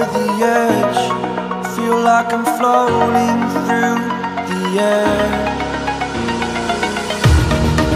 the edge. Feel like I'm floating through the air.